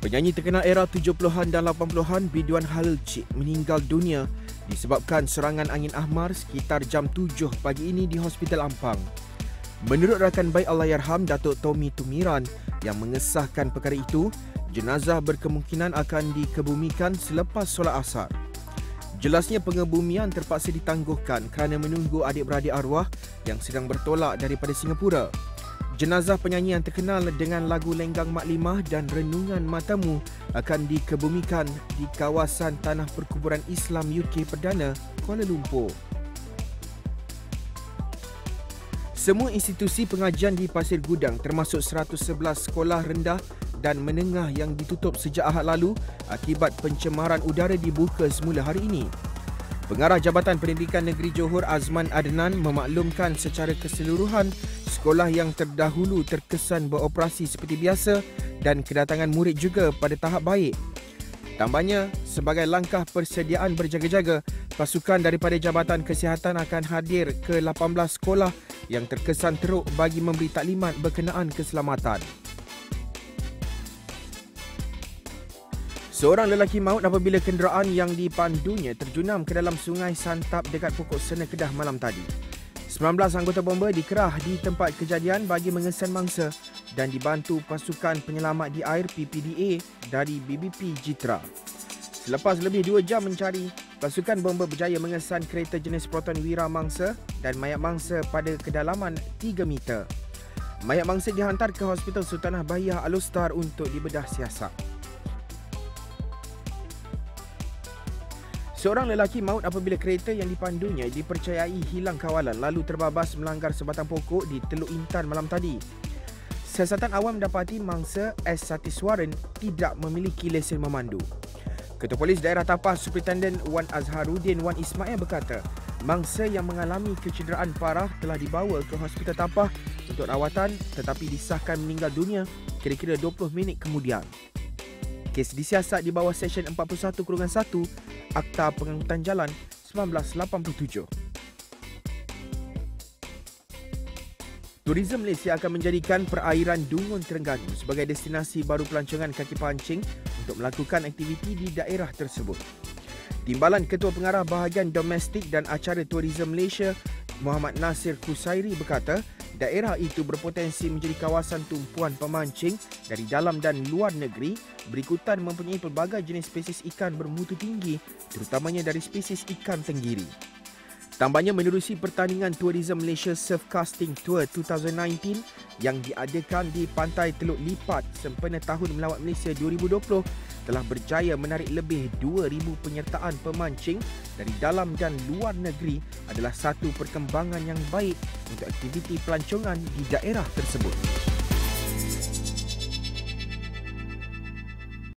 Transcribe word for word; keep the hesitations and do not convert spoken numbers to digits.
Penyanyi terkenal era tujuh puluhan dan lapan puluhan Ridwan Halil Cik meninggal dunia disebabkan serangan angin ahmar sekitar jam tujuh pagi ini di Hospital Ampang. Menurut rakan baik Allahyarham Datuk Tommy Tumiran yang mengesahkan perkara itu, jenazah berkemungkinan akan dikebumikan selepas solat asar. Jelasnya pengebumian terpaksa ditangguhkan kerana menunggu adik-beradik arwah yang sedang bertolak daripada Singapura. Jenazah penyanyi yang terkenal dengan lagu Lenggang Maklimah dan Renungan Matamu akan dikebumikan di kawasan Tanah Perkuburan Islam U K Perdana, Kuala Lumpur. Semua institusi pengajian di Pasir Gudang termasuk seratus sebelas sekolah rendah dan menengah yang ditutup sejak Ahad lalu akibat pencemaran udara dibuka semula hari ini. Pengarah Jabatan Pendidikan Negeri Johor Azman Adnan memaklumkan secara keseluruhan sekolah yang terdahulu terkesan beroperasi seperti biasa dan kedatangan murid juga pada tahap baik. Tambahnya, sebagai langkah persediaan berjaga-jaga, pasukan daripada Jabatan Kesihatan akan hadir ke lapan belas sekolah yang terkesan teruk bagi memberi taklimat berkenaan keselamatan. Seorang lelaki maut apabila kenderaan yang dipandunya terjunam ke dalam sungai Santap dekat Pokok Sena Kedah malam tadi. sembilan belas anggota bomba dikerah di tempat kejadian bagi mengesan mangsa dan dibantu pasukan penyelamat di air P P D A dari B B P Jitra. Selepas lebih dua jam mencari, pasukan bomba berjaya mengesan kereta jenis Proton Wira mangsa dan mayat mangsa pada kedalaman tiga meter. Mayat mangsa dihantar ke Hospital Sultanah Bahiyah Al-Ustar untuk dibedah siasat. Seorang lelaki maut apabila kereta yang dipandunya dipercayai hilang kawalan lalu terbabas melanggar sebatang pokok di Teluk Intan malam tadi. Siasatan awam mendapati mangsa S. Satiswaran tidak memiliki lesen memandu. Ketua Polis Daerah Tapah Superintenden Wan Azharuddin Wan Ismail berkata, mangsa yang mengalami kecederaan parah telah dibawa ke Hospital Tapah untuk rawatan tetapi disahkan meninggal dunia kira-kira dua puluh minit kemudian. Kes disiasat di bawah Seksyen empat puluh satu satu Akta Pengangkutan Jalan seribu sembilan ratus lapan puluh tujuh. Tourism Malaysia akan menjadikan perairan Dungun Terengganu sebagai destinasi baru pelancongan kaki pancing untuk melakukan aktiviti di daerah tersebut. Timbalan Ketua Pengarah Bahagian Domestik dan Acara Tourism Malaysia, Muhammad Nasir Kusairi berkata, daerah itu berpotensi menjadi kawasan tumpuan pemancing dari dalam dan luar negeri berikutan mempunyai pelbagai jenis spesies ikan bermutu tinggi, terutamanya dari spesies ikan tenggiri. Tambahnya, menerusi pertandingan Tourism Malaysia Surf Casting Tour dua ribu sembilan belas yang diadakan di Pantai Teluk Lipat sempena Tahun Melawat Malaysia dua ribu dua puluh telah berjaya menarik lebih dua ribu penyertaan pemancing dari dalam dan luar negeri adalah satu perkembangan yang baik untuk aktiviti pelancongan di daerah tersebut.